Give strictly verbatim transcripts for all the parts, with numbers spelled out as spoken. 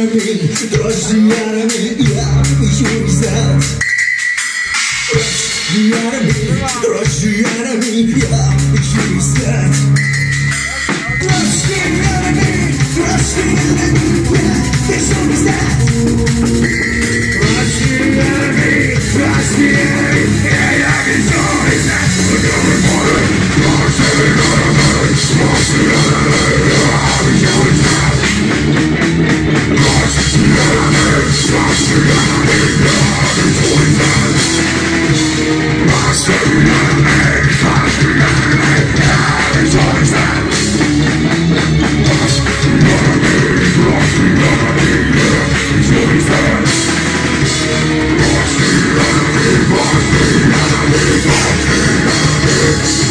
enemy, crush the enemy, yeah, who is that? Crush the enemy, crush the enemy, yeah, who is that? Crush the enemy, crush the enemy, yeah, who is that? Crush the enemy, crush the enemy, yeah, yeah, who is that? Crush the enemy, crush the enemy, crush the enemy, yeah, who is that? Crush the enemy, crush the enemy, yeah, who is that? Crush the enemy, crush the enemy, yeah, who is that? Crush the enemy, crush the enemy, yeah, who is that? Crush the enemy, crush the enemy, crush the enemy.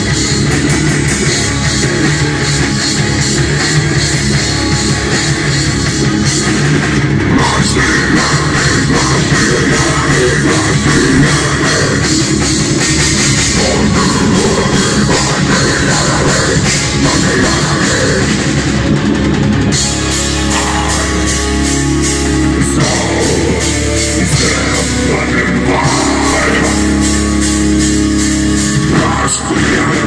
Yeah.